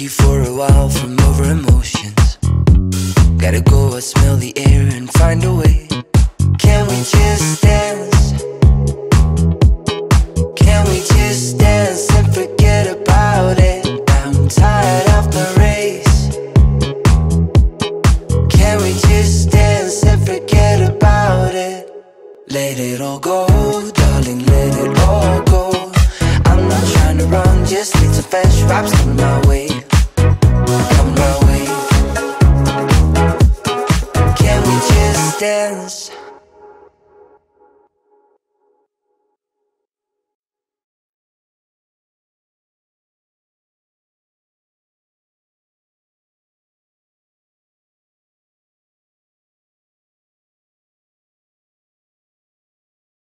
free for a while from over emotions. Gotta go, I smell the air and find a way. Can we just dance? Can we just dance and forget about it? I'm tired of the race. Can we just dance and forget about it? Let it all go, darling, let it all go. I'm not trying to run, just need some fresh vibes coming my way. Coming my way. Can we just dance?